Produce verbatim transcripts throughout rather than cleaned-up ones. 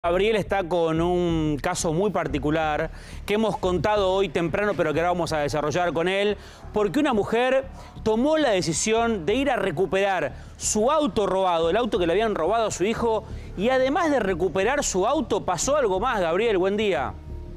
Gabriel está con un caso muy particular que hemos contado hoy temprano, pero que ahora vamos a desarrollar con él, porque una mujer tomó la decisión de ir a recuperar su auto robado, el auto que le habían robado a su hijo, y además de recuperar su auto, pasó algo más. Gabriel, buen día.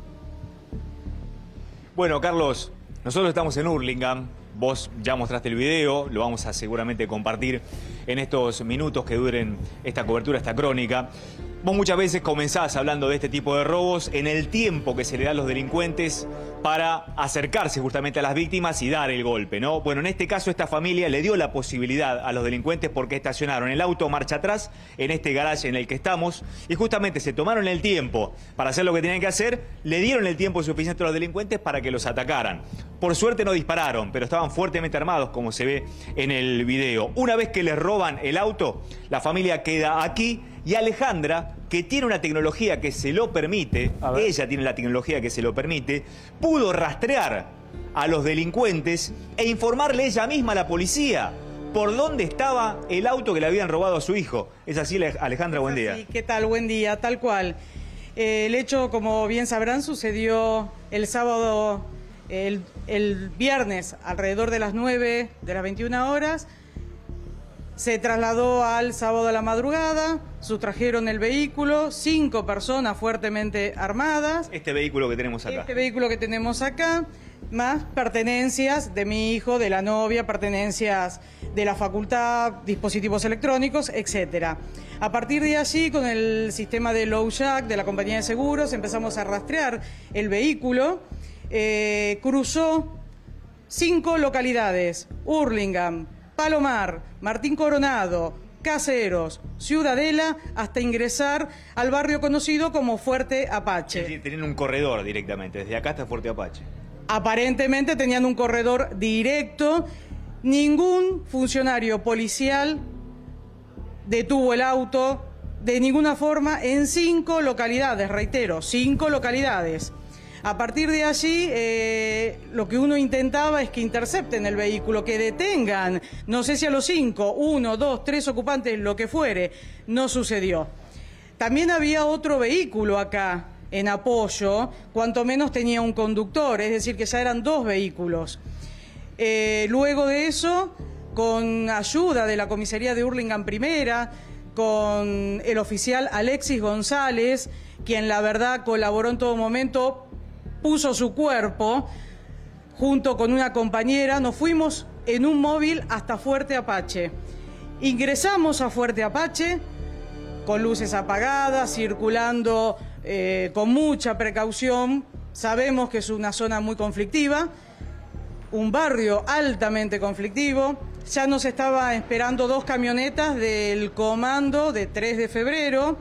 Bueno, Carlos, nosotros estamos en Hurlingham. Vos ya mostraste el video, lo vamos a seguramente compartir en estos minutos que duren esta cobertura, esta crónica. Vos muchas veces comenzás hablando de este tipo de robos en el tiempo que se le da a los delincuentes para acercarse justamente a las víctimas y dar el golpe, ¿no? Bueno, en este caso esta familia le dio la posibilidad a los delincuentes porque estacionaron el auto marcha atrás en este garaje en el que estamos y justamente se tomaron el tiempo para hacer lo que tenían que hacer, le dieron el tiempo suficiente a los delincuentes para que los atacaran. Por suerte no dispararon, pero estaban fuertemente armados, como se ve en el video. Una vez que les roban el auto, la familia queda aquí y Alejandra, que tiene una tecnología que se lo permite, ella tiene la tecnología que se lo permite, pudo rastrear a los delincuentes e informarle ella misma a la policía por dónde estaba el auto que le habían robado a su hijo. ¿Es así, Alejandra? Buen día. Sí, ¿qué tal? Buen día, tal cual. Eh, el hecho, como bien sabrán, sucedió el sábado, el, el viernes, alrededor de las nueve de las veintiuna horas. Se trasladó al sábado a la madrugada, sustrajeron el vehículo, cinco personas fuertemente armadas. Este vehículo que tenemos acá. Este vehículo que tenemos acá, más pertenencias de mi hijo, de la novia, pertenencias de la facultad, dispositivos electrónicos, etcétera. A partir de allí, con el sistema de LoJack de la compañía de seguros, empezamos a rastrear el vehículo. Eh, cruzó cinco localidades: Hurlingham, Palomar, Martín Coronado, Caseros, Ciudadela, hasta ingresar al barrio conocido como Fuerte Apache. Es decir, tenían un corredor directamente, desde acá hasta Fuerte Apache. Aparentemente tenían un corredor directo. Ningún funcionario policial detuvo el auto de ninguna forma en cinco localidades, reitero, cinco localidades. A partir de allí, eh, lo que uno intentaba es que intercepten el vehículo, que detengan, no sé si a los cinco, uno, dos, tres ocupantes, lo que fuere. No sucedió. También había otro vehículo acá, en apoyo, cuanto menos tenía un conductor, es decir, que ya eran dos vehículos. Eh, luego de eso, con ayuda de la comisaría de Hurlingham Primera, con el oficial Alexis González, quien la verdad colaboró en todo momento, puso su cuerpo, junto con una compañera, nos fuimos en un móvil hasta Fuerte Apache. Ingresamos a Fuerte Apache, con luces apagadas, circulando eh, con mucha precaución. Sabemos que es una zona muy conflictiva, un barrio altamente conflictivo. Ya nos estaba esperando dos camionetas del comando de tres de febrero.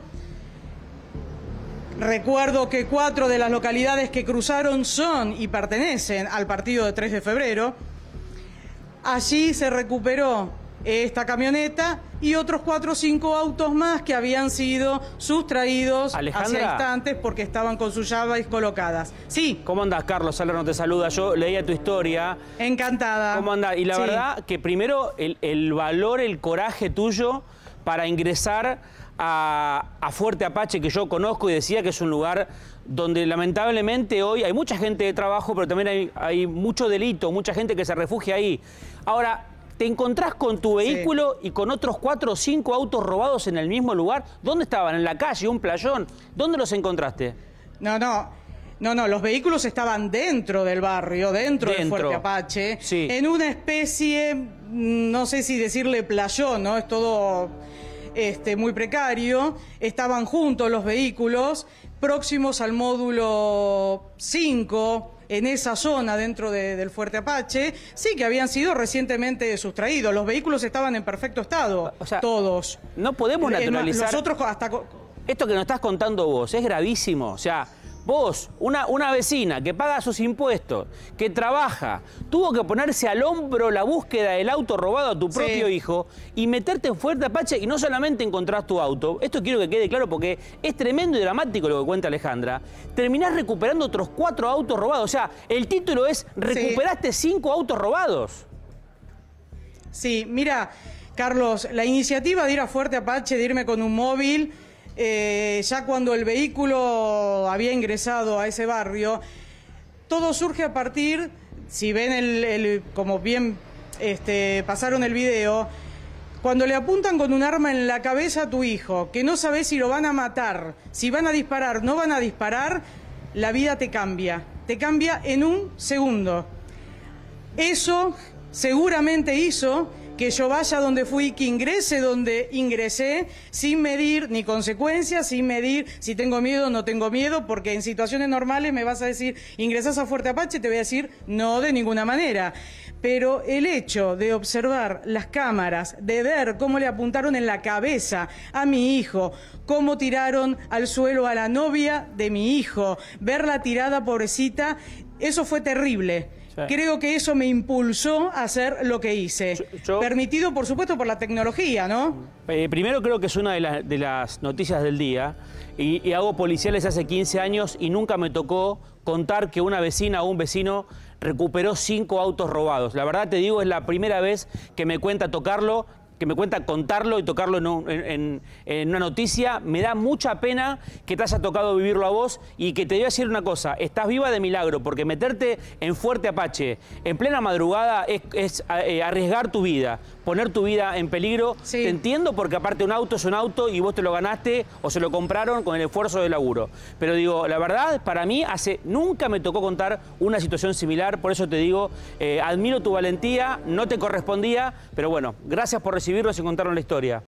Recuerdo que cuatro de las localidades que cruzaron son y pertenecen al partido de tres de febrero. Allí se recuperó esta camioneta y otros cuatro o cinco autos más que habían sido sustraídos Alejandra, hacia instantes porque estaban con sus llaves colocadas. Sí. ¿Cómo andás, Carlos? Salerno te saluda. Yo leía tu historia. Encantada. ¿Cómo andás? Y la sí. verdad que primero el, el valor, el coraje tuyo para ingresar A, a Fuerte Apache, que yo conozco y decía que es un lugar donde lamentablemente hoy hay mucha gente de trabajo, pero también hay, hay mucho delito, mucha gente que se refugia ahí. Ahora, ¿te encontrás con tu vehículo sí. y con otros cuatro o cinco autos robados en el mismo lugar? ¿Dónde estaban? ¿En la calle? ¿Un playón? ¿Dónde los encontraste? No, no. No, no, los vehículos estaban dentro del barrio, dentro, dentro. de Fuerte Apache, sí. en una especie, no sé si decirle playón, ¿no? Es todo Este, muy precario. Estaban juntos los vehículos, próximos al módulo cinco, en esa zona dentro de, del Fuerte Apache, sí que habían sido recientemente sustraídos. Los vehículos estaban en perfecto estado, o sea, todos. No podemos naturalizar... Nosotros hasta... Esto que nos estás contando vos es gravísimo, o sea... Vos, una, una vecina que paga sus impuestos, que trabaja, tuvo que ponerse al hombro la búsqueda del auto robado a tu propio sí. hijo y meterte en Fuerte Apache y no solamente encontrás tu auto, esto quiero que quede claro porque es tremendo y dramático lo que cuenta Alejandra, terminás recuperando otros cuatro autos robados, o sea, el título es recuperaste sí. cinco autos robados. Sí, mira, Carlos, la iniciativa de ir a Fuerte Apache, de irme con un móvil, eh, ya cuando el vehículo había ingresado a ese barrio, todo surge a partir, si ven el, el como bien este, pasaron el video, cuando le apuntan con un arma en la cabeza a tu hijo, que no sabes si lo van a matar, si van a disparar, no van a disparar, la vida te cambia, te cambia en un segundo. Eso seguramente hizo que yo vaya donde fui, que ingrese donde ingresé, sin medir ni consecuencias, sin medir si tengo miedo o no tengo miedo, porque en situaciones normales me vas a decir, ingresás a Fuerte Apache, te voy a decir, no, de ninguna manera. Pero el hecho de observar las cámaras, de ver cómo le apuntaron en la cabeza a mi hijo, cómo tiraron al suelo a la novia de mi hijo, verla tirada, pobrecita, eso fue terrible. Sí. Creo que eso me impulsó a hacer lo que hice. Yo, yo, Permitido, por supuesto, por la tecnología, ¿no? Eh, primero creo que es una de, la, de las noticias del día. Y, y hago policiales hace quince años y nunca me tocó contar que una vecina o un vecino recuperó cinco autos robados. La verdad te digo, es la primera vez que me cuenta tocarlo, que me cuenta contarlo y tocarlo en, un, en, en una noticia. Me da mucha pena que te haya tocado vivirlo a vos y que te voy a decir una cosa, estás viva de milagro, porque meterte en Fuerte Apache en plena madrugada es, es eh, arriesgar tu vida, poner tu vida en peligro. Sí. Te entiendo, porque aparte un auto es un auto y vos te lo ganaste o se lo compraron con el esfuerzo de laburo. Pero digo, la verdad, para mí, hace nunca me tocó contar una situación similar, por eso te digo, eh, admiro tu valentía, no te correspondía, pero bueno, gracias por recibirnos y contarnos la historia.